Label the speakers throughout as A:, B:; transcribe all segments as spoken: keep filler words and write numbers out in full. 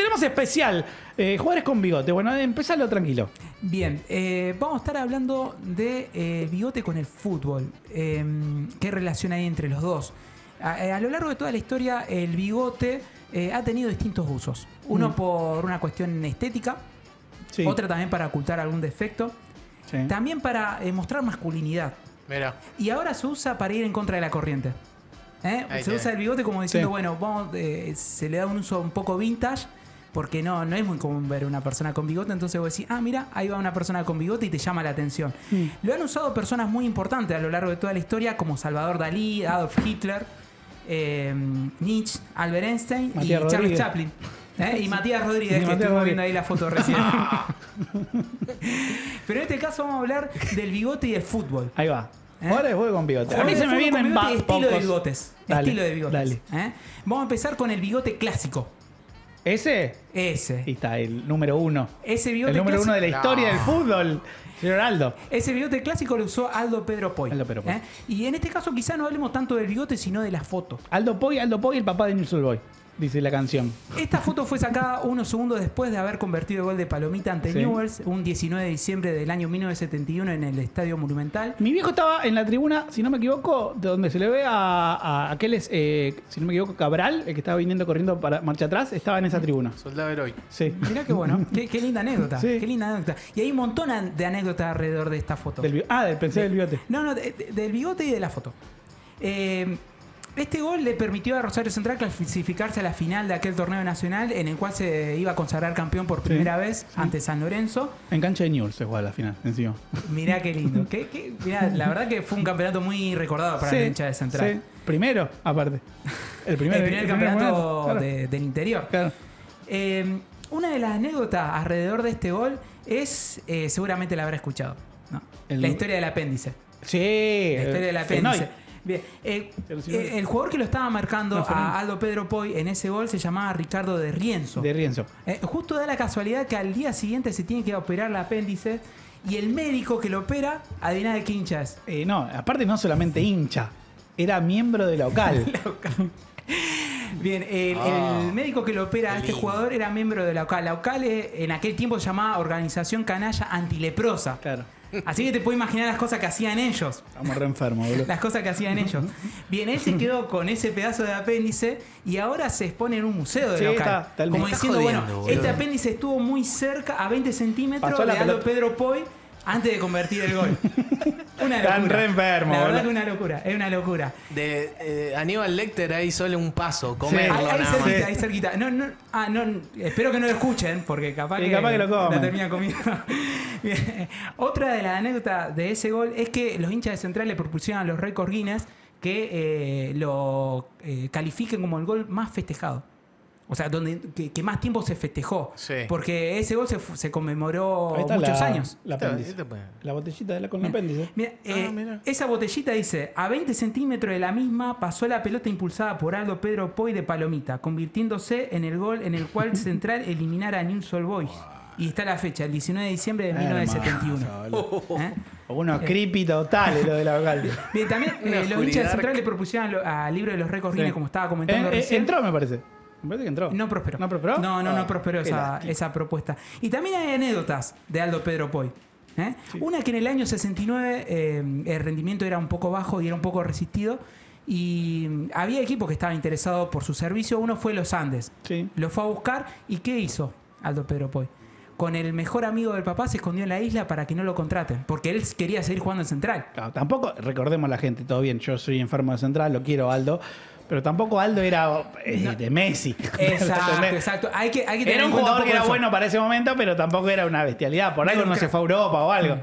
A: tenemos especial. Eh, jugadores con bigote. Bueno, empezalo tranquilo.
B: Bien, eh, vamos a estar hablando de eh, bigote con el fútbol. Eh, ¿Qué relación hay entre los dos? A, a lo largo de toda la historia, el bigote eh, ha tenido distintos usos. Uno mm. por una cuestión estética, sí. Otra también para ocultar algún defecto, sí. También para eh, mostrar masculinidad.
C: Mira.
B: Y ahora se usa para ir en contra de la corriente. ¿Eh? Se usa el bigote como diciendo, sí. bueno, vamos, eh, se le da un uso un poco vintage, porque no, no es muy común ver una persona con bigote, entonces vos decís, ah, mira, ahí va una persona con bigote y te llama la atención. Mm. Lo han usado personas muy importantes a lo largo de toda la historia, como Salvador Dalí, Adolf Hitler, eh, Nietzsche, Albert Einstein Matías y Rodríguez. Charles Chaplin. ¿Eh? Y Matías Rodríguez, y que estuvimos viendo ahí la foto recién. Pero en este caso vamos a hablar del bigote y el fútbol.
A: Ahí va. ¿Eh? Ahora es juego con bigote.
B: A mí se me viene en
A: ba-
B: estilo
A: pocos.
B: de bigotes.
A: Dale,
B: estilo de bigotes.
A: Dale.
B: ¿Eh? Vamos a empezar con el bigote clásico.
A: ¿Ese?
B: Ese.
A: Ahí está, el número uno.
B: Ese bigote
A: El número
B: clásico.
A: uno de la historia no. del fútbol. Señor Aldo.
B: Ese bigote clásico lo usó Aldo Pedro Poy.
A: Aldo Pedro Poy.
B: ¿Eh? Y en este caso quizá no hablemos tanto del bigote, sino de la foto.
A: Aldo Poy, Aldo Poy, el papá de Newell's Old Boys. Dice la canción.
B: Esta foto fue sacada unos segundos después de haber convertido el gol de Palomita ante sí. Newell's, un diecinueve de diciembre del año mil novecientos setenta y uno en el Estadio Monumental.
A: Mi viejo estaba en la tribuna, si no me equivoco, de donde se le ve a, a aquel, es, eh, si no me equivoco, Cabral, el que estaba viniendo corriendo para marcha atrás, estaba en esa tribuna.
C: Soldado Heroy.
A: Sí.
B: Mirá qué bueno. qué, qué linda anécdota.
A: Sí.
B: Qué linda anécdota. Y hay un montón de anécdotas alrededor de esta foto.
A: Del, ah, del, pensé de, del bigote.
B: No, no, de, de, del bigote y de la foto. Eh... Este gol le permitió a Rosario Central clasificarse a la final de aquel torneo nacional en el cual se iba a consagrar campeón por primera sí, vez sí. ante San Lorenzo.
A: En cancha de Newell's se juega la final, encima.
B: Mirá qué lindo. ¿Qué, qué? Mirá, la verdad que fue un campeonato muy recordado para
A: sí,
B: la hincha de Central.
A: Sí. Primero, aparte. El primer,
B: el primer el campeonato
A: claro.
B: de, del interior.
A: Claro.
B: Eh, una de las anécdotas alrededor de este gol es, eh, seguramente la habrá escuchado, ¿no? El... la historia del apéndice.
A: Sí.
B: La historia del apéndice.
A: Fenoy.
B: Bien, eh, eh, el jugador que lo estaba marcando no, a Aldo Pedro Poy en ese gol se llamaba Ricardo de Rienzo.
A: De Rienzo.
B: Eh, justo da la casualidad que al día siguiente se tiene que operar el apéndice y el médico que lo opera, adivina de qué hincha es.
A: Eh, no, aparte no solamente hincha, era miembro de la O C A L.
B: La O C A L. Bien, el, ah, el médico que lo opera a este jugador era miembro de la O C A L. La O C A L en aquel tiempo se llamaba Organización Canalla Antileprosa.
A: Claro.
B: Así que te puedes imaginar las cosas que hacían ellos.
A: Estamos re enfermos, boludo.
B: Las cosas que hacían ellos. Bien, él se quedó con ese pedazo de apéndice y ahora se expone en un museo de
A: sí,
B: la O C A L.
A: Está, está
B: como diciendo,
C: jodiendo,
B: bueno,
C: boludo.
B: Este apéndice estuvo muy cerca, a veinte centímetros de Aldo Pedro Poy, antes de convertir el gol. Una locura.
A: Están re enfermos,
B: la verdad
A: boludo.
B: que una locura, es una locura.
C: De eh, Aníbal Lecter ahí solo un paso, comerlo
B: Sí. Ahí, ahí
C: nada
B: cerquita,
C: más.
B: ahí cerquita. No, no, ah, no, espero que no lo escuchen, porque capaz,
A: sí,
B: que,
A: capaz que lo comen.
B: lo terminan comiendo. Bien. Otra de las anécdotas de ese gol es que los hinchas de Central le propusieron a los récords Guinness que eh, lo eh, califiquen como el gol más festejado. O sea, donde que, que más tiempo se festejó.
C: Sí.
B: Porque ese gol se, se conmemoró muchos
A: la,
B: años.
A: La, apéndice. la botellita de la con el apéndice.
B: Mira, eh, ah, mira. Esa botellita dice, a veinte centímetros de la misma pasó la pelota impulsada por Aldo Pedro Poy de Palomita, convirtiéndose en el gol en el cual Central eliminara a Newell's Old Boys. Y está la fecha, el diecinueve de diciembre de mil novecientos setenta y uno. ¿Eh?
A: Unos eh. creepy totales lo de la O C A L.
B: Bien, también eh, los hinchas de Central le propusieron al libro de los récords Guinness, sí. como estaba comentando
A: eh,
B: recién.
A: Entró, me parece. Me parece que entró.
B: No prosperó.
A: ¿No prosperó?
B: No, no,
A: oh,
B: no prosperó esa, esa propuesta. Y también hay anécdotas de Aldo Pedro Poy. ¿eh? Sí. Una que en el año sesenta y nueve eh, el rendimiento era un poco bajo y era un poco resistido. Y había equipos que estaban interesados por su servicio. Uno fue Los Andes.
A: Sí.
B: Lo fue a buscar. ¿Y qué hizo Aldo Pedro Poy? Con el mejor amigo del papá se escondió en la isla para que no lo contraten. Porque él quería seguir jugando en Central.
A: Claro, tampoco, recordemos a la gente, todo bien, yo soy enfermo de Central, lo quiero Aldo. Pero tampoco Aldo era eh, no. de Messi.
B: Exacto, exacto. Hay que, hay que tener
A: era un
B: en
A: jugador
B: un
A: que era
B: eso.
A: bueno para ese momento, pero tampoco era una bestialidad. Por
B: no
A: algo no se fue a Europa o algo.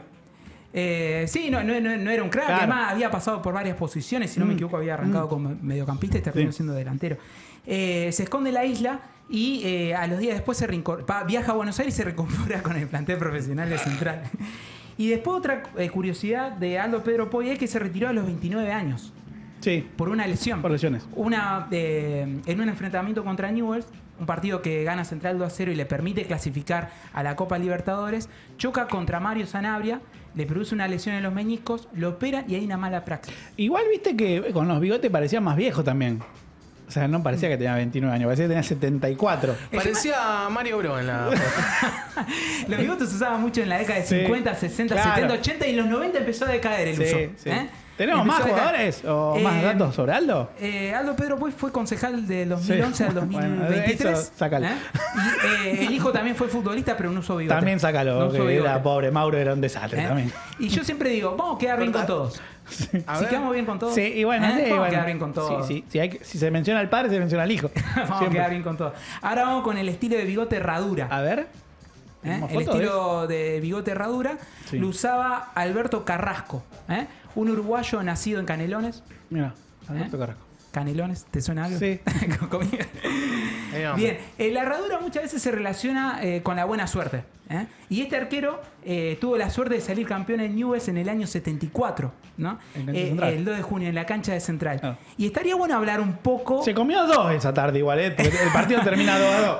B: Eh, sí, no, no, no era un crack. Claro. Además, había pasado por varias posiciones. Si no mm. me equivoco, había arrancado mm. como mediocampista y terminó sí. siendo delantero. Eh, se esconde en la isla y eh, a los días después se viaja a Buenos Aires y se reincorpora con el plantel profesional de Central. Y después otra eh, curiosidad de Aldo Pedro Poy es que se retiró a los veintinueve años.
A: Sí.
B: Por una lesión.
A: Por lesiones.
B: Una, eh, en un enfrentamiento contra Newell's, un partido que gana Central dos a cero y le permite clasificar a la Copa Libertadores, choca contra Mario Sanabria, le produce una lesión en los meñiscos, lo opera y hay una mala praxis.
A: Igual viste que con los bigotes parecía más viejo también. O sea, no parecía que tenía veintinueve años, parecía que tenía setenta y cuatro.
C: Parecía Mario Bros en la foto.
B: Los bigotes se usaban mucho en la década de
A: Sí,
B: cincuenta, sesenta,
A: claro.
B: setenta, ochenta y en los noventa empezó a decaer el
A: Sí,
B: uso.
A: sí.
B: ¿eh?
A: ¿Tenemos
B: Empezó
A: más
B: a decaer.
A: jugadores o más
B: Eh,
A: datos sobre Aldo?
B: Eh, Aldo Pedro Puig fue concejal del dos mil once
A: Sí.
B: al dos mil veintitrés.
A: Bueno, eso, sácalo.
B: ¿eh? Y eh, el hijo también fue futbolista, pero no usó bigote.
A: También sácalo,
B: No usó
A: que
B: bigote.
A: era pobre Mauro, era un desastre
B: ¿eh?
A: también.
B: Y yo siempre digo, vamos a quedar bien con todos.
C: A
B: Si
C: ver.
B: quedamos bien con todos.
A: Sí, y bueno,
B: ¿eh?
A: sí,
B: vamos
A: bueno.
B: a quedar bien con todos.
A: Sí, sí, si, hay que- si se menciona al padre, se menciona al hijo.
B: Vamos
A: Siempre.
B: a quedar bien con todos. Ahora vamos con el estilo de bigote herradura.
A: A ver.
B: ¿eh?
A: ¿Tenemos
B: El
A: fotos de
B: estilo de bigote herradura
A: Sí.
B: lo usaba Alberto Carrasco, ¿eh? Un uruguayo nacido en Canelones.
A: Mira, Alberto
B: ¿Eh?
A: Carrasco.
B: Canelones, ¿te suena algo?
A: Sí.
B: Con comida.
C: Ahí vamos.
B: Bien, eh, la herradura muchas veces se relaciona eh, con la buena suerte. ¿eh? Y este arquero eh, tuvo la suerte de salir campeón en Newell's en el año setenta y cuatro, ¿no?
A: En cancha
B: Eh,
A: Central.
B: el dos de junio, en la cancha de Central.
A: Ah.
B: Y estaría bueno hablar un poco...
A: Se comió dos esa tarde igual, ¿eh? Porque el partido termina dos a dos.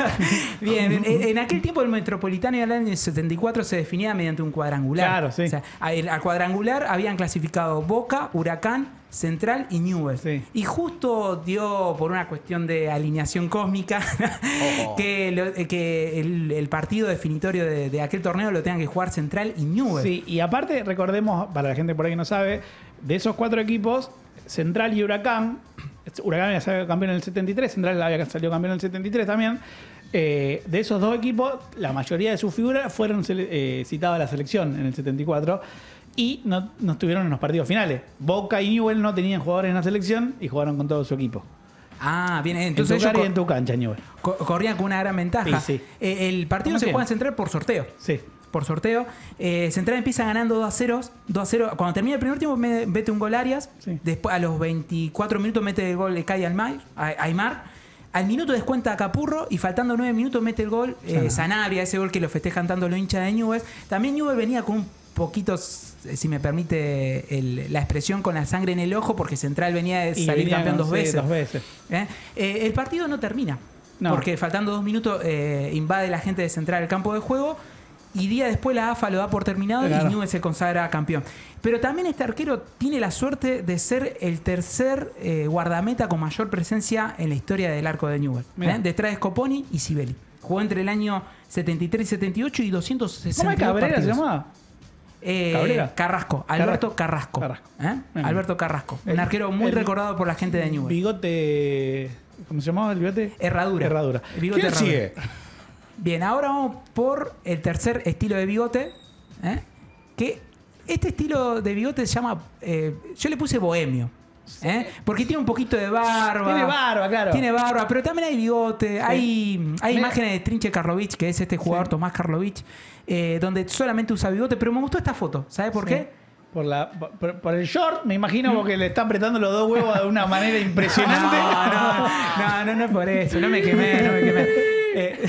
B: Bien, en, en aquel tiempo el Metropolitano del año setenta y cuatro se definía mediante un cuadrangular.
A: Claro, sí.
B: O sea, al, al cuadrangular habían clasificado Boca, Huracán, Central y Newell's.
A: Sí.
B: Y justo dio, por una cuestión de alineación cósmica,
C: Oh.
B: que, lo- que el, el partido definitorio de, de aquel torneo lo tengan que jugar Central y Newell's.
A: Sí, y aparte recordemos, para la gente por ahí que no sabe, de esos cuatro equipos, Central y Huracán, Huracán había salido campeón en el setenta y tres, Central había salido campeón en el setenta y tres también, eh, de esos dos equipos, la mayoría de sus figuras fueron sele- eh, citadas a la selección en el setenta y cuatro y no, no estuvieron en los partidos finales. Boca y Newell's no tenían jugadores en la selección y jugaron con todo su equipo.
B: Ah, bien,
A: En
B: entonces
A: tu
B: ellos
A: cara y
B: co-
A: en tu cancha, Newell's.
B: co- corrían con una gran ventaja.
A: Sí, sí.
B: Eh, el partido
A: Como
B: se
A: siempre.
B: juega en Central por sorteo.
A: Sí.
B: Por sorteo. Eh, Central empieza ganando dos a cero. dos a cero. Cuando termina el primer tiempo, me- mete un gol Arias.
A: Sí.
B: Después, a los veinticuatro minutos, mete el gol de Kai Almay- a- Aymar. Al minuto descuenta a Capurro y faltando nueve minutos mete el gol eh, Sanabria, ese gol que lo festejan tanto los hinchas de Newell's. También Newell's venía con un poquito, si me permite el- la expresión, con la sangre en el ojo, porque Central venía de
A: Y
B: salir
A: venían,
B: campeón dos
A: sí,
B: veces.
A: dos veces.
B: ¿Eh? Eh, el partido no termina.
A: No.
B: Porque faltando dos minutos eh, invade la gente de Central el campo de juego y día después la A F A lo da por terminado
A: Claro.
B: y Newell's se consagra campeón. Pero también este arquero tiene la suerte de ser el tercer eh, guardameta con mayor presencia en la historia del arco de Newell's.
A: Mirá.
B: ¿eh? Detrás de Scoponi y Sibeli. Jugó entre el año setenta y tres y setenta y ocho y doscientos sesenta
A: ¿Cómo es Cabrera se
B: partidos.
A: llamaba?
B: Eh,
A: ¿Cabrera?
B: Carrasco, Alberto Carrasco.
A: Carrasco.
B: ¿eh?
A: Bien.
B: Alberto Carrasco. Un
A: El-
B: arquero muy
A: el
B: recordado por la gente de Newell's.
A: Bigote. ¿Cómo se llamaba el bigote?
B: Herradura.
A: Herradura.
B: El bigote
A: ¿Quién
B: herradura.
A: sigue?
B: Bien, ahora vamos por el tercer estilo de bigote. ¿eh? Que este estilo de bigote se llama. eh, yo le puse bohemio. ¿eh? Porque tiene un poquito de barba.
A: Tiene barba, claro.
B: Tiene barba, pero también hay bigote. Hay, hay
A: Mira.
B: imágenes de Trinche Karlovic, que es este jugador,
A: Sí.
B: Tomás Karlovic, eh, donde solamente usa bigote. Pero me gustó esta foto. ¿Sabes por
A: Sí.
B: qué?
A: Por, la, por, por el short, me imagino, porque le está apretando los dos huevos de una manera impresionante.
B: No, no, no, no, no es por eso, no me quemé, no me quemé. Eh,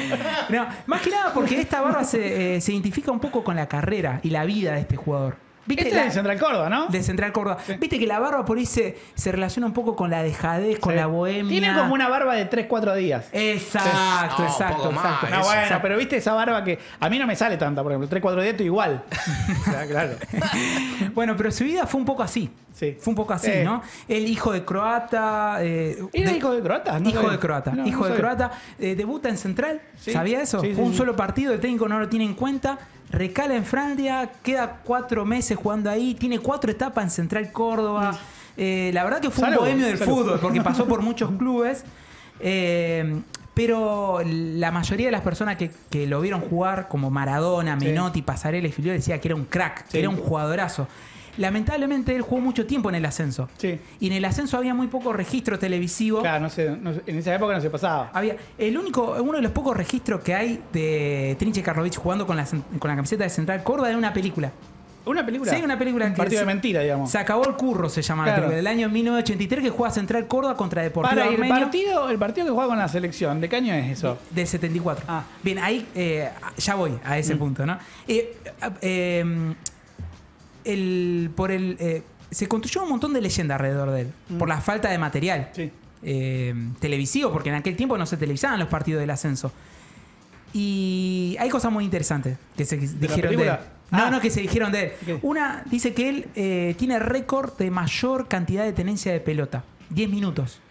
B: no, más que nada porque esta barba se, eh, se identifica un poco con la carrera y la vida de este jugador. ¿Viste?
A: Este
B: La-
A: es de Central Córdoba, ¿no?
B: de Central Córdoba. Viste que la barba por ahí se, se relaciona un poco con la dejadez, con
A: Sí.
B: la bohemia.
A: Tiene como una barba de tres cuatro días.
B: Exacto,
C: No,
B: exacto,
C: poco más.
B: exacto.
A: No,
C: eso.
A: bueno, pero viste esa barba que a mí no me sale tanta, por ejemplo, tres cuatro días estoy igual. Ya, claro.
B: Bueno, pero su vida fue un poco así.
A: Sí.
B: Fue un poco así,
A: Eh.
B: ¿no? El hijo de croata. eh,
A: ¿Era
B: de-
A: hijo de croata? No
B: hijo
A: sabía.
B: de croata.
A: No,
B: hijo
A: no
B: de
A: sabía.
B: croata. eh, debuta en Central.
A: Sí.
B: ¿Sabía eso?
A: Sí, sí,
B: Fue un
A: sí.
B: solo partido. El técnico no lo tiene en cuenta. Recala en Francia. Queda cuatro meses jugando ahí. Tiene cuatro etapas en Central Córdoba. Eh, la verdad que fue
A: Salud,
B: un bohemio del
A: salud.
B: fútbol porque pasó por muchos clubes. Eh, pero la mayoría de las personas que, que lo vieron jugar, como Maradona,
A: Sí.
B: Menotti, Pasarela y Filiol, decía que era un crack, que
A: Sí.
B: era un jugadorazo. Lamentablemente él jugó mucho tiempo en el ascenso.
A: Sí.
B: Y en el ascenso había muy poco registro televisivo.
A: Claro, no sé, no sé, en esa época no se pasaba.
B: Había el único, uno de los pocos registros que hay de Trinche Karlovic jugando con la, con la camiseta de Central Córdoba era una película.
A: ¿Una película?
B: Sí, una película
A: Un
B: que
A: partido
B: se-
A: de mentira, digamos.
B: Se acabó el curro, se llama la
A: Claro.
B: película, del año mil novecientos ochenta y tres, que juega Central Córdoba contra Deportivo
A: Para el
B: Armenio
A: partido, el partido que juega con la selección, ¿de qué año es eso?
B: del setenta y cuatro.
A: Ah.
B: Bien, ahí eh, ya voy a ese punto, ¿no? Eh, eh, el, por el, eh, se construyó un montón de leyenda alrededor de él, por la falta de material
A: Sí.
B: eh, televisivo, porque en aquel tiempo no se televisaban los partidos del ascenso. Y hay cosas muy interesantes que se dijeron de él.
A: película?
B: No,
A: Ah.
B: no, que se dijeron de él.
A: ¿Qué?
B: Una dice que él eh, tiene récord de mayor cantidad de tenencia de pelota. diez minutos.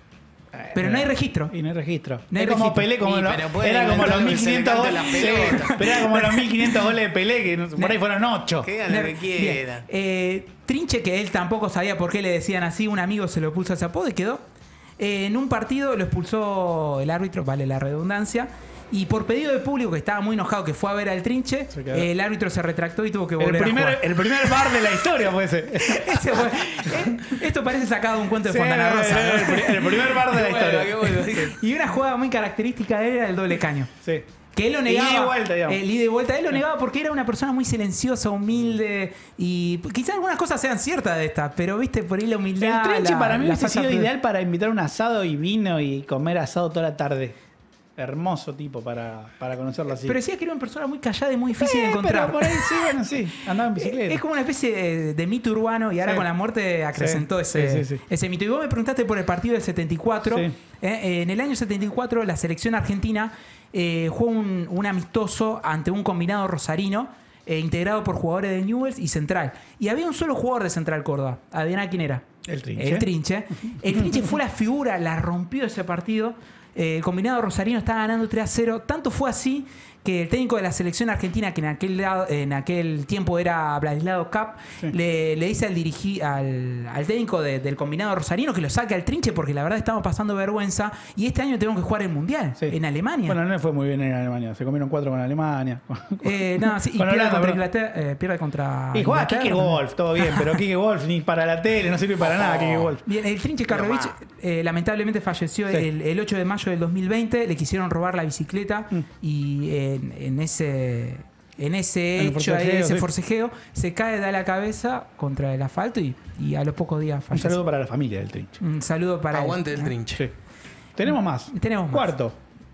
B: Pero no hay registro.
A: Y no hay registro.
B: No hay
A: es como
B: registro.
A: Pelé, como
C: Y,
A: lo-
C: pero pueden
A: era como
C: inventar
A: los
C: que se le
A: mil quinientos
C: cante
A: goles.
C: la
A: Sí,
C: pelota.
A: pero era como los mil quinientos goles de Pelé, que no- por ahí fueron ocho.
C: Que hagan lo que
B: Bien.
C: quieran.
B: Eh, Trinche, que él tampoco sabía por qué le decían así, un amigo se lo puso ese apodo y quedó. Eh, en un partido lo expulsó el árbitro, vale la redundancia, y por pedido del público, que estaba muy enojado, que fue a ver al Trinche,
A: Se quedó.
B: eh, el árbitro se retractó y tuvo que
A: El
B: volver a
A: primer,
B: jugar.
A: el primer bar de la historia fue ese.
B: Ese fue- eh, esto parece sacado de un cuento de
A: Sí,
B: Fontana Rosa.
A: el,
B: ¿no?
A: pri- el primer bar de la
C: Qué bueno,
A: historia.
C: qué bueno.
B: Y una jugada muy característica de él era el doble caño.
A: Sí.
B: Que él lo negaba.
A: Ida y vuelta, digamos.
B: El ida y vuelta. Él lo negaba porque era una persona muy silenciosa, humilde. Y quizás algunas cosas sean ciertas de estas, pero viste, por ahí la humildad.
A: El Trinche
B: la-
A: para mí
B: la
A: hubiese
B: falta
A: sido
B: de-
A: ideal para invitar un asado y vino y comer asado toda la tarde. Hermoso tipo para, para conocerlo así.
B: Pero decía que era una persona muy callada y muy difícil de
A: Eh,
B: encontrar.
A: pero por ahí sí, bueno, sí. Andaba en bicicleta.
B: Es como una especie de, de mito urbano y ahora
A: Sí.
B: con la muerte acrecentó
A: Sí,
B: ese,
A: sí, sí, sí.
B: ese mito. Y vos me preguntaste por el partido del setenta y cuatro.
A: Sí.
B: Eh, eh, en el año setenta y cuatro la selección argentina eh, jugó un, un amistoso ante un combinado rosarino eh, integrado por jugadores de Newell's y Central. Y había un solo jugador de Central Córdoba. Adivina quién era.
A: El Trinche.
B: El Trinche. El Trinche fue la figura, la rompió ese partido. Eh, el combinado rosarino estaba ganando tres a cero. Tanto fue así que el técnico de la selección argentina, que en aquel, lado- en aquel tiempo era Vladislao Cap,
A: Sí.
B: le, le dice al, dirigí, al, al técnico de- del combinado rosarino que lo saque al Trinche porque la verdad estamos pasando vergüenza y este año tenemos que jugar el Mundial
A: Sí.
B: en Alemania.
A: Bueno, no le fue muy bien en Alemania. Se comieron cuatro con Alemania.
B: Eh, no, sí, y
A: Con
B: pierde
A: Holanda,
B: contra
A: perdón.
B: Inglaterra. eh, pierde contra.
A: Y jugaba
B: Inglaterra
A: Kike
B: también.
A: Wolf, todo bien, pero Kike Wolf ni para la tele, no sirve para nada Kike Wolf.
B: Bien, el Trinche Karlovich
C: más.
B: eh, lamentablemente falleció
A: Sí.
B: el, el ocho de mayo del dos mil veinte. Le quisieron robar la bicicleta
A: Mm.
B: y en, en ese en ese
A: En el
B: hecho,
A: forcejeo,
B: ese
A: sí.
B: forcejeo, se cae, da la cabeza contra el asfalto y, y a los pocos días
A: Un
B: fallece.
A: saludo para la familia del Trinche.
B: Un saludo para él.
C: Aguante el
B: ¿eh?
C: Trinche.
A: Sí. Tenemos más.
B: Tenemos más.
A: Cuarto.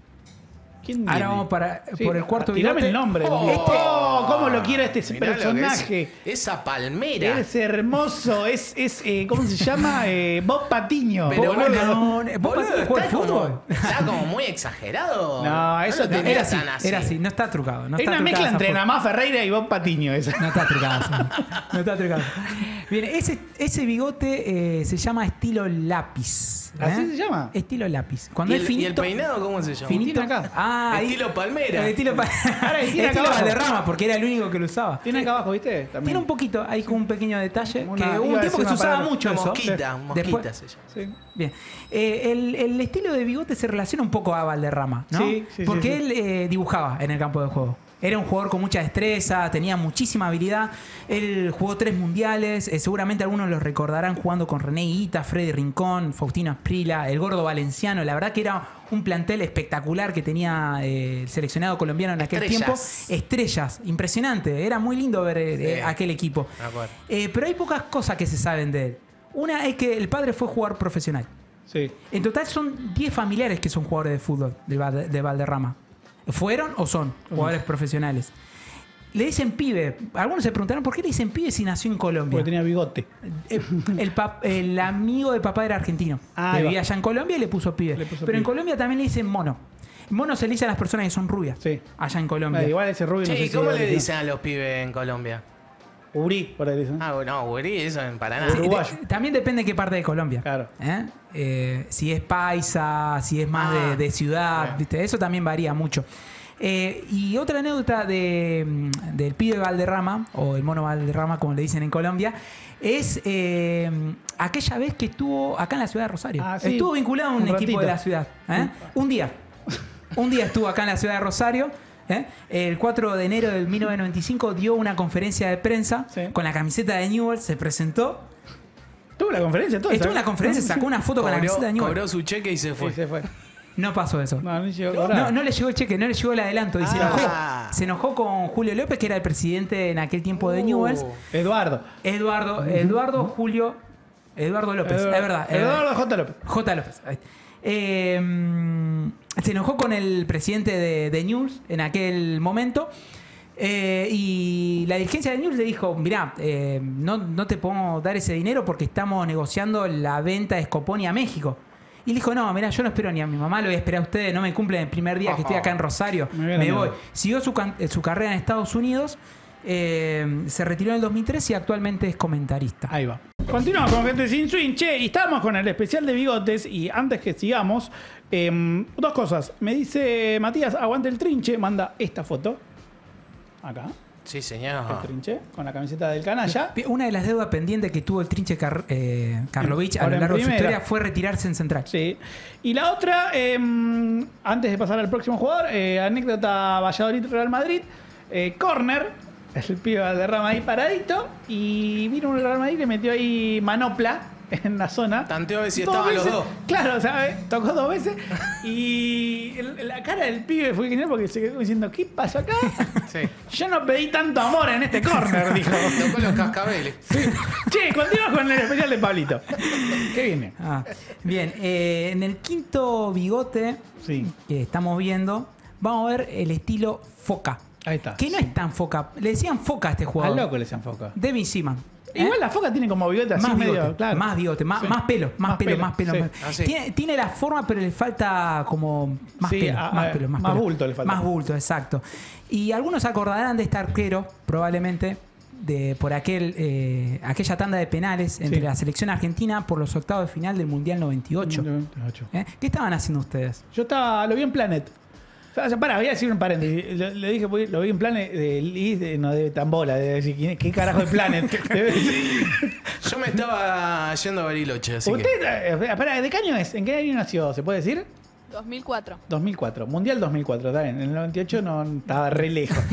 A: ¿Quién
B: Ahora
A: viene?
B: vamos para,
A: Sí,
B: por el cuarto
A: tirame
B: bigote.
A: el nombre.
C: Oh,
A: Este- oh, cómo lo quiero este
C: Mirá lo que
A: personaje.
C: es esa palmera.
A: Es hermoso, es, es eh, ¿cómo se llama? Eh, Bob Patiño.
C: Pero
B: Boludo,
C: boludo,
B: no, ¿vos
C: boludo,
B: Patiño juega
C: está
B: al fútbol?
C: como, está como muy exagerado.
A: No, eso
C: lo
A: tiene-
C: tenía
B: Era así,
C: tan así.
B: era así, no está trucado. No
A: Hay
B: está
A: una
B: trucada
A: mezcla
B: esa
A: entre
B: foto.
A: Namá Ferreira y Bob Patiño. Esa.
B: No está trucado. sí. No está trucado. Bien, ese, ese bigote eh, se llama estilo lápiz. ¿eh?
A: ¿Así se llama?
B: Estilo lápiz.
C: ¿Y
B: Cuando
C: el,
B: es finito.
C: y el peinado cómo se llama?
B: finito
A: Tiene acá.
B: Ah, ahí-
C: Estilo palmera.
B: el estilo, pa-
A: Ahora, y tiene acá
B: estilo
A: abajo.
B: Valderrama, porque era el único que lo usaba.
A: Tiene acá abajo, ¿viste? También.
B: Tiene un poquito, hay como un pequeño detalle.
A: Una-
B: que hubo
A: iba
B: un
A: a
B: tiempo
A: decir
B: que se
A: una
B: usaba
A: palabra.
B: mucho
C: Una
B: eso.
C: mosquita, mosquita
B: Después-
C: se llama.
A: Sí.
B: Bien. Eh, el, el estilo de bigote se relaciona un poco a Valderrama, ¿no?
A: Sí, sí, sí,
B: Porque
A: sí.
B: él eh, dibujaba en el campo de juego. Era un jugador con mucha destreza, tenía muchísima habilidad. Él jugó tres mundiales. eh, seguramente algunos los recordarán jugando con René Higuita, Freddy Rincón, Faustino Asprila, el gordo valenciano. La verdad que era un plantel espectacular que tenía eh, el seleccionado colombiano en aquel
C: Estrellas.
B: tiempo. Estrellas, impresionante. Era muy lindo ver eh,
C: Sí.
B: eh, aquel equipo.
C: Me acuerdo.
B: Eh, pero hay pocas cosas que se saben de él. Una es que el padre fue jugador profesional.
A: Sí.
B: En total son diez familiares que son jugadores de fútbol de, Valde- de Valderrama. ¿Fueron o son jugadores profesionales? Le dicen pibe. Algunos se preguntaron por qué le dicen pibe si nació en Colombia.
A: Porque tenía bigote.
B: Eh, El, pap- el amigo del papá era argentino.
A: Ah,
B: que
A: ahí va.
B: vivía allá en Colombia y le puso pibe.
A: Le puso
B: Pero en
A: pibe.
B: Colombia también le dicen mono. Mono se le dice a las personas que son rubias.
A: Sí.
B: Allá en Colombia.
A: Ah, igual ese rubio
C: Che,
A: no sé
C: ¿y
A: si
C: cómo
A: era
C: le
A: original.
C: dicen a los pibes en Colombia?
A: Uri, por ahí dicen.
C: Ah, no, güey, eso para
B: Sí,
C: nada.
A: Uruguayo.
B: de- también depende de qué parte de Colombia.
A: Claro.
B: ¿Eh? Eh, si es paisa, si es más
C: Ah,
B: de, de ciudad,
C: bien.
B: ¿viste? Eso también varía mucho. Eh, y otra anécdota de, mm, del pibe Valderrama, o el mono Valderrama, como le dicen en Colombia, es eh, aquella vez que estuvo acá en la ciudad de Rosario.
A: Ah, sí.
B: Estuvo vinculado a un,
A: Un
B: equipo
A: ratito.
B: de la ciudad. ¿eh? Un día. Un día estuvo acá en la ciudad de Rosario. ¿eh? El cuatro de enero del mil novecientos noventa y cinco dio una conferencia de prensa
A: Sí.
B: con la camiseta de Newell's, se presentó.
A: Tuvo la conferencia, todo.
B: Estuvo en la conferencia, sacó una foto con la
C: Cobró,
B: camiseta de Newell's.
C: cobró su cheque y se fue.
A: Sí, se fue.
B: No pasó eso.
A: No, no llegó a
B: No,
A: cobrar.
B: no le llegó el cheque, no le llegó el adelanto. Y se
C: Ah.
B: enojó. Se enojó con Julio López, que era el presidente en aquel tiempo de
C: Uh.
B: Newell's.
A: Eduardo.
B: Eduardo, Eduardo Julio. Eduardo López,
A: Eduardo-
B: es verdad.
A: Eduardo J. López.
B: J. López. ahí. Eh, mm, se enojó con el presidente de, de Newell's en aquel momento. Eh, y la dirigencia de Newell's le dijo: mirá, eh, no, no te podemos dar ese dinero porque estamos negociando la venta de Scoponi a México. Y le dijo: no, mirá, yo no espero ni a mi mamá, lo voy a esperar a ustedes, no me cumplen el primer día que estoy acá en Rosario,
A: Me voy a la
B: me voy.
A: mierda.
B: Siguió su, can- su carrera en Estados Unidos, eh, se retiró en el dos mil tres y actualmente es comentarista.
A: Ahí va. Continuamos con Gente Sin Swing, che, y estamos con el especial de bigotes. Y antes que sigamos, eh, dos cosas. Me dice Matías, aguante el trinche, manda esta foto. Acá.
C: Sí, señor.
A: El trinche, con la camiseta del canalla.
B: Una de las deudas pendientes que tuvo el Trinche Car eh, Karlovich a
A: Ahora
B: lo
A: en
B: largo de su
A: primera.
B: historia fue retirarse en Central.
A: Sí. Y la otra, eh, antes de pasar al próximo jugador, eh, anécdota Valladolid-Real Madrid. Eh, corner, el pibe Valderrama ahí paradito. Y vino un Real Madrid que metió ahí manopla en la zona.
C: Tanteó a ver si
A: Dos
C: estaban los
A: veces.
C: dos.
A: Claro, ¿sabes? Tocó dos veces. Y el- la cara del pibe fue genial porque se quedó diciendo, ¿qué pasó acá?
C: Sí.
A: Yo no pedí tanto amor en este corner, dijo.
C: Tocó los cascabeles.
A: Che, continuamos con el especial de Pablito. ¿Qué viene?
B: Ah, bien, eh, en el quinto bigote
A: Sí.
B: que estamos viendo, vamos a ver el estilo foca.
A: Ahí está.
B: Que no es tan foca. Le decían foca a este
A: Al
B: jugador.
A: loco le se enfoca.
B: Devin Seaman. ¿Eh?
A: Igual la foca tiene como bigote así
B: Más
A: medio,
B: bigote,
A: claro.
B: más bigote, más,
A: Sí.
B: más pelo, más,
A: Más
B: pelo,
A: pelo,
B: más pelo.
A: sí.
B: más-
C: Ah, sí.
B: tiene, tiene la forma, pero le falta como más
A: Sí,
B: pelo,
A: a-
B: más
A: a-
B: pelo, más,
A: más
B: pelo.
A: bulto le falta.
B: Más bulto, exacto. Y algunos se acordarán de este arquero, probablemente, de por aquel eh, aquella tanda de penales entre
A: Sí.
B: la selección argentina por los octavos de final del Mundial noventa y ocho.
A: ocho.
B: ¿Eh? ¿Qué estaban haciendo ustedes?
A: Yo estaba, lo vi en Planet. O sea, pará, voy a decir un paréntesis. Le, le dije, voy- lo vi en Planet de Liz, de- no de Tambola, de decir, ¿quién- ¿qué carajo es Planet? Debe decir.
C: Yo me estaba yendo a Bariloche, así
A: ¿Usted, eh, pará, ¿de qué año es? ¿En qué año nació? ¿Se puede decir?
D: dos mil cuatro.
A: dos mil cuatro. Mundial dos mil cuatro, está bien. En el noventa y ocho no estaba re lejos.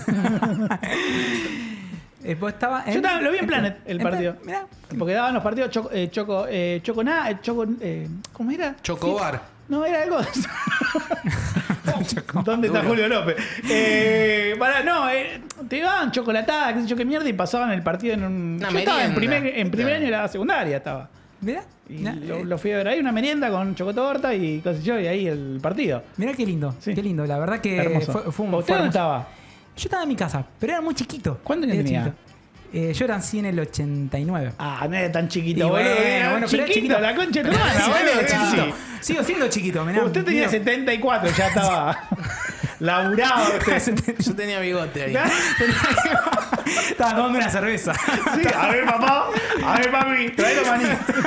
B: Eh, vos estaba en-
A: Yo estaba- lo vi en Planet, el
B: en
A: partido.
B: Planet, mirá.
A: Porque daban los partidos Choco, eh, Choco, eh, Choco nada, eh, Choco, eh, ¿cómo era?
C: Chocobar.
A: No, era algo de eso. ¿Dónde está
C: Duro.
A: Julio López? Eh, pará, no, eh, te daban chocolatada, qué sé yo qué mierda, y pasaban el partido en un.
C: Una
A: yo estaba en
C: merienda.
A: primer, en primer año de la secundaria, estaba.
B: Mirá,
A: Y
B: mirá,
A: lo,
B: eh,
A: lo fui a ver ahí, una merienda con chocotorta y qué sé yo, y ahí el partido.
B: mirá qué lindo,
A: Sí.
B: qué lindo. La verdad que
A: Hermoso.
B: fue, fue un
A: ¿Usted
B: fue
A: dónde
B: hermoso.
A: estaba?
B: Yo estaba en mi casa, pero era muy chiquito.
A: ¿Cuántos años
B: Era
A: tenía?
B: chiquito. Eh, yo era así en el ochenta y nueve.
A: Ah, no era tan chiquito,
B: Y
A: boludo.
B: bueno,
A: Era
B: bueno, pero era
A: chiquito,
B: chiquito.
A: la concha de tu
B: Pero
A: hermana,
B: sigo
A: boludo.
B: siendo
A: Sí.
B: chiquito. Sigo siendo chiquito, mirá.
A: Usted tenía
B: Mira.
A: setenta y cuatro, ya estaba laburado usted.
C: Yo tenía bigote ahí.
B: Estaba tomando una cerveza.
A: Sí, a ver, papá. A ver, papi. Traelo maní.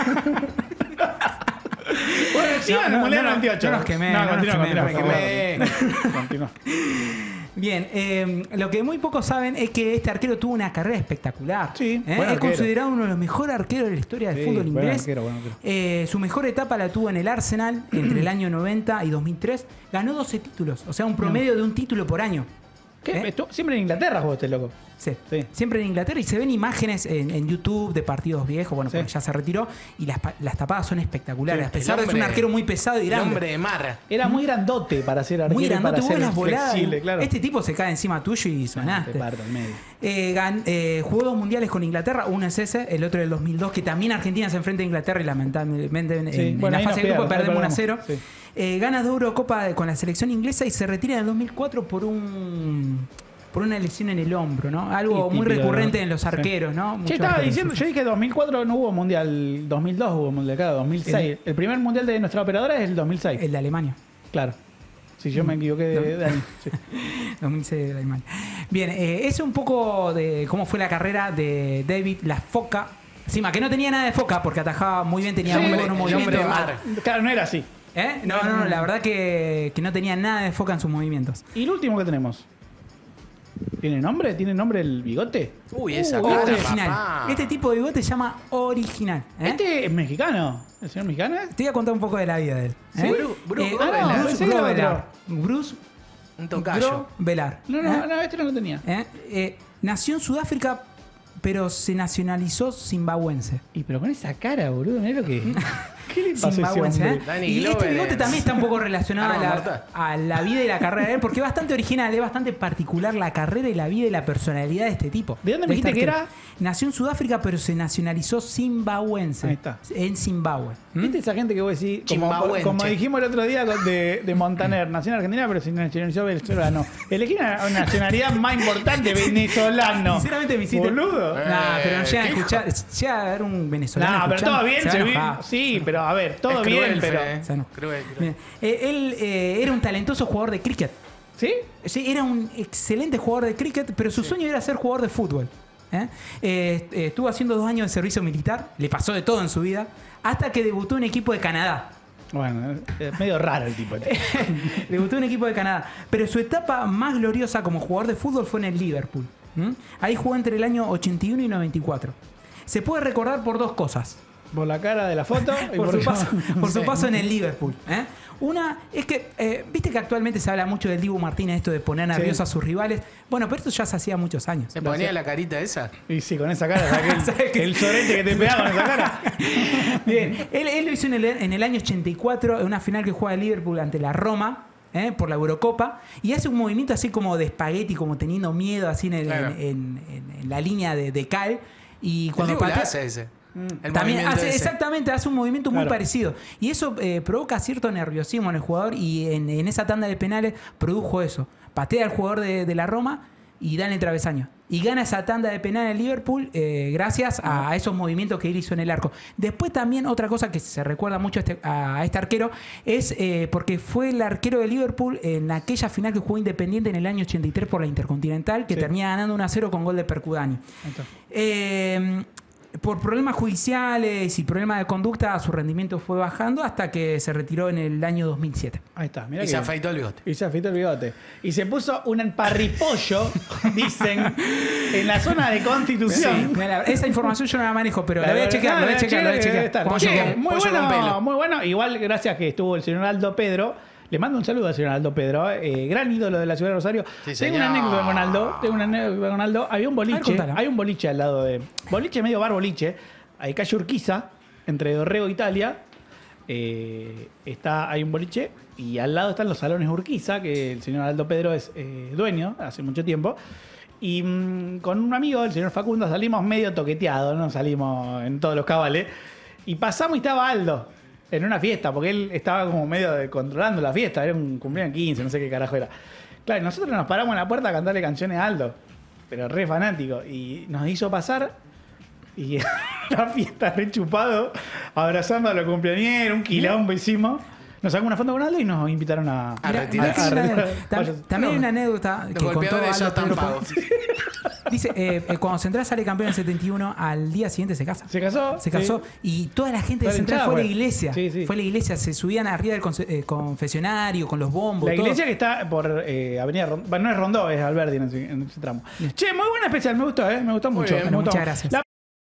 A: Bueno, sí,
B: No,
A: en el
B: no,
A: Mundial
B: no,
A: noventa y ocho.
B: no nos quemé,
A: No,
B: no nos
A: continúa,
B: quemé,
A: continúa,
B: me
A: por
C: quemé.
A: favor. Continúa.
B: Bien, eh, lo que muy pocos saben es que este arquero tuvo una carrera espectacular.
A: Sí,
B: ¿Eh?
A: buen
B: Es
A: arquero.
B: considerado uno de los mejores arqueros de la historia del
A: Sí,
B: fútbol
A: buen
B: inglés.
A: arquero, buen arquero.
B: Eh, su mejor etapa la tuvo en el Arsenal entre el año noventa y dos mil tres. Ganó doce títulos, o sea, un promedio de un título por año.
A: ¿Qué?
B: ¿Eh?
A: Estuvo- Siempre en Inglaterra jugó este loco.
B: Sí.
A: Sí.
B: Siempre en Inglaterra y se ven imágenes en, en YouTube de partidos viejos, bueno,
A: Sí.
B: porque ya se retiró, y las, pa- las tapadas son espectaculares.
A: Sí.
B: A pesar de que es un
C: hombre-
B: arquero muy pesado y
C: El
B: grande.
C: hombre de mar.
A: Era muy grandote para ser arquero
B: Muy
A: y
B: grandote,
A: para
B: vos
A: ser
B: las voladas.
A: flexible, claro.
B: Este tipo se cae encima tuyo y sonaste.
A: Te parto al medio.
B: Eh, gan- eh, jugó dos mundiales con Inglaterra, uno es ese, el otro del dos mil dos, que también Argentina se enfrenta a Inglaterra y lamentablemente en,
A: Sí,
B: en
A: bueno,
B: la
A: ahí
B: fase
A: nos
B: de grupo
A: perdemos,
B: perdemos uno a
A: ahí
B: cero.
A: perdemos,
B: Eh, gana dos Eurocopa con la selección inglesa y se retira en el dos mil cuatro por un por una lesión en el hombro, ¿no? Algo
A: Sí,
B: muy
A: típico,
B: recurrente
A: ¿no?
B: en los
A: Sí.
B: arqueros, ¿no?
A: Che,
B: Muchos
A: estaba
B: arqueros
A: diciendo, yo
B: sufren.
A: dije dos mil cuatro no hubo mundial, dos mil dos hubo mundial, claro, dos mil seis. El, primer mundial de nuestra operadora es el dos mil seis.
B: El de Alemania.
A: Claro. Si yo me equivoqué de, de año. Sí.
B: dos mil seis de Alemania. Bien, eh, es un poco de cómo fue la carrera de David La Foca. Encima, que no tenía nada de foca porque atajaba muy bien, tenía
A: Sí,
B: muy
A: el
B: buenos
C: hombre
B: movimientos.
C: de mar.
A: Claro, no era así.
B: ¿Eh? No, no, no, la verdad que, que no tenía nada de foca en sus movimientos.
A: ¿Y el último que tenemos? ¿Tiene nombre? ¿Tiene nombre el bigote?
C: Uy, esa
A: Uh,
C: cara,
B: Original.
C: papá.
B: Este tipo de bigote se llama original. ¿eh?
A: Este es mexicano. ¿El señor mexicano es?
B: Te voy a contar un poco de la vida de él.
A: Sí,
B: ¿eh?
C: Bru- Bru-
B: Eh,
C: Grovelar.
B: Bruce
A: Pensé que era
B: Grovelar. Bruce
C: Un tocayo.
B: Grovelar.
A: No, no,
B: ¿eh?
A: no, este no lo tenía.
B: ¿Eh? Eh, nació en Sudáfrica, pero se nacionalizó zimbabuense.
A: Y pero con esa cara, boludo, mirá lo que. ¿Qué le pasó a ese
B: Zimbabuense,
A: hombre?
B: ¿eh?
C: Danny
B: Y este
C: Glover
B: bigote
C: es-
B: también está un poco relacionado a
C: Arma mortal.
B: la, a la vida y la carrera de él, porque es bastante original, es bastante particular la carrera y la vida y la personalidad de este tipo.
A: ¿De dónde me
B: este
A: dijiste que
B: arquero. Nació en Sudáfrica, pero se nacionalizó zimbabuense.
A: Ahí está.
B: En Zimbabue. ¿Mm?
A: ¿Viste esa gente que vos decís? Como,
C: Chimbahuenche.
A: como dijimos el otro día con- de, de Montaner, nació en Argentina, pero se nacionalizó venezolano. Elegí una, una nacionalidad más importante, venezolano.
B: Sinceramente me hiciste.
A: Boludo.
B: Nah, pero no llega a
C: ¿qué
B: escuchar. Llega a ver un venezolano.
A: No, pero
B: escuchando,
A: todo bien,
B: se va
A: se
B: a
A: vi-
B: enojar.
A: Sí, pero a ver, todo
C: Es
A: bien,
C: cruel,
A: pero.
C: Fede, ¿eh?
B: Se enoja.
C: Cruel, cruel.
B: Bien. Eh, él eh, era un talentoso jugador de cricket.
A: ¿Sí?
B: Sí, era un excelente jugador de cricket, pero su sueño era ser jugador de fútbol. ¿eh? Eh, eh, estuvo haciendo dos años de servicio militar, le pasó de todo en su vida, hasta que debutó en un equipo de Canadá.
A: Bueno, es medio raro el tipo.
B: Debutó en un equipo de Canadá. Pero su etapa más gloriosa como jugador de fútbol fue en el Liverpool. ¿Mm? Ahí jugó entre el año ochenta y uno y noventa y cuatro. Se puede recordar por dos cosas.
A: Por la cara de la foto y
B: por,
A: por,
B: su paso, por su paso en el Liverpool. ¿eh? Una es que, eh, viste que actualmente se habla mucho del Dibu Martínez, esto de poner nerviosos sí. a sus rivales. Bueno, pero esto ya se hacía muchos años.
C: ¿Se ponía la carita esa?
A: Y sí, con esa cara. El, el sorete que te pegaba con esa cara.
B: Bien, él, él lo hizo en el, en el año ochenta y cuatro, en una final que juega el Liverpool ante la Roma. ¿Eh? Por la Eurocopa, y hace un movimiento así como de espagueti, como teniendo miedo así en, el, claro. en, en, en, en la línea de, de cal. Y cuando
C: patea, hace ese.
B: El también hace, ese. Exactamente, hace un movimiento muy claro. parecido. Y eso eh, provoca cierto nerviosismo en el jugador, y en, en esa tanda de penales produjo eso. Patea al jugador de, de la Roma y da en el travesaño. Y gana esa tanda de penal en Liverpool eh, gracias a, a esos movimientos que él hizo en el arco. Después también otra cosa que se recuerda mucho a este, a este arquero es eh, porque fue el arquero de Liverpool en aquella final que jugó Independiente en el año ochenta y tres por la Intercontinental, que sí. termina ganando uno a cero con gol de Percudani. Eh, por problemas judiciales y problemas de conducta, su rendimiento fue bajando hasta que se retiró en el año dos mil siete.
A: Ahí está. Mirá
C: y se afeitó el bigote.
A: Y se afeitó el bigote. Y se puso un parripollo, dicen, en la zona de Constitución.
B: Sí, mira, esa información yo no la manejo, pero la, la voy a chequear, la voy a chequear, la voy a chequear.
A: Che, muy bueno, muy bueno. Igual gracias que estuvo el señor Aldo Pedro. Le mando un saludo al señor Aldo Pedro, eh, gran ídolo de la ciudad de Rosario. Sí, tengo una anécdota con Aldo. Tengo una anécdota con Aldo. Había un boliche. Ver, hay un boliche al lado de. Boliche medio bar boliche. Hay calle Urquiza, entre Dorrego e Italia. Eh, está, hay un boliche. Y al lado están los salones Urquiza, que el señor Aldo Pedro es eh, dueño hace mucho tiempo. Y mmm, con un amigo, el señor Facundo, salimos medio toqueteados, ¿no? Salimos en todos los cabales. Y pasamos y estaba Aldo. En una fiesta, porque él estaba como medio de controlando la fiesta. Era un cumpleaños quince, no sé qué carajo era. Claro, y nosotros nos paramos en la puerta a cantarle canciones a Aldo. Pero re fanático. Y nos hizo pasar. Y la fiesta re chupado. Abrazando a los cumpleañeros. Un quilombo hicimos. Nos sacamos una foto con Aldo y nos invitaron a,
C: a retirar.
B: A, a retirar. Tam, también hay una anécdota que contó Aldo Pedro. Dice, eh, eh, cuando Central sale campeón en el setenta y uno, al día siguiente se casa.
A: ¿Se casó?
B: Se casó. Sí. Y toda la gente de Central fue a la iglesia.
A: Sí, sí.
B: Fue a la iglesia. Se subían arriba del eh, confesionario con los bombos.
A: La
B: todo.
A: iglesia que está por eh, Avenida Rondó. Bueno, no es Rondó, es Alberdi en ese, en ese tramo. Che, muy buena especial. Me gustó, ¿eh? Me gustó mucho.
B: Bien,
A: me gustó.
B: Muchas gracias. La